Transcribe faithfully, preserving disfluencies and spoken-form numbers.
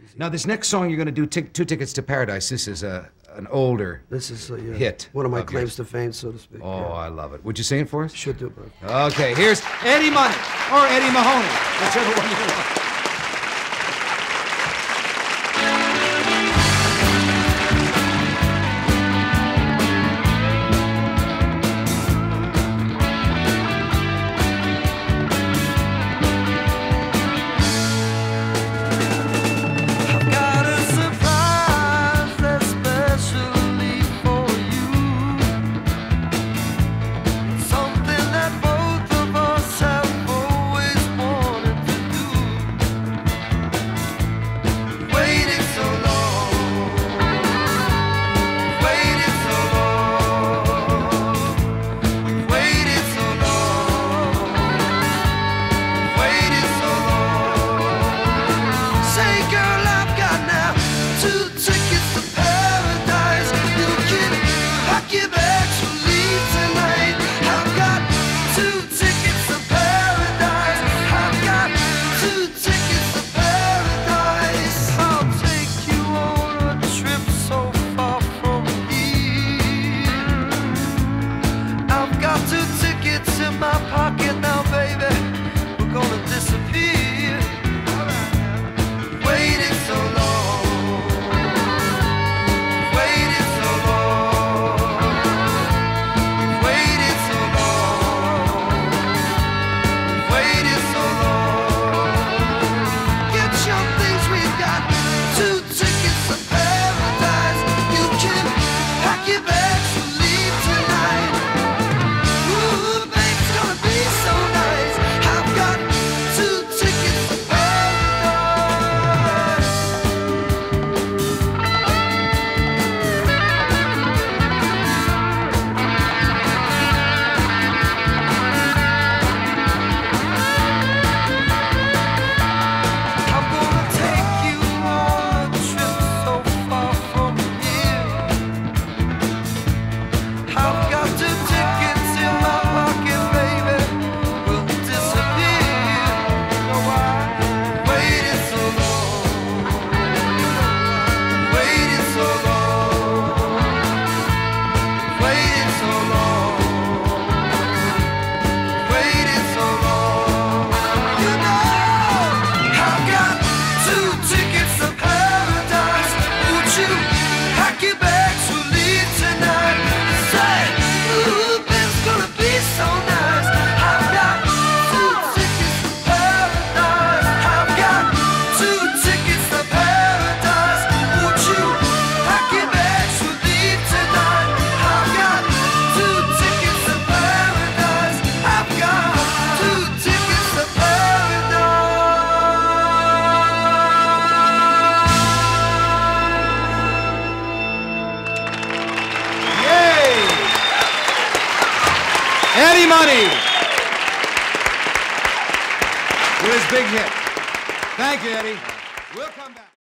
Now, this next song you're going to do, t Two Tickets to Paradise, this is a, an older This is uh, yeah, hit. One of my of claims yours. to fame, so to speak. Oh, yeah. I love it. Would you sing it for us? Should do, bro. Okay, here's Eddie Money or Eddie Mahoney, whichever one you want. Eddie Money with his big hit. Thank you, Eddie. We'll come back.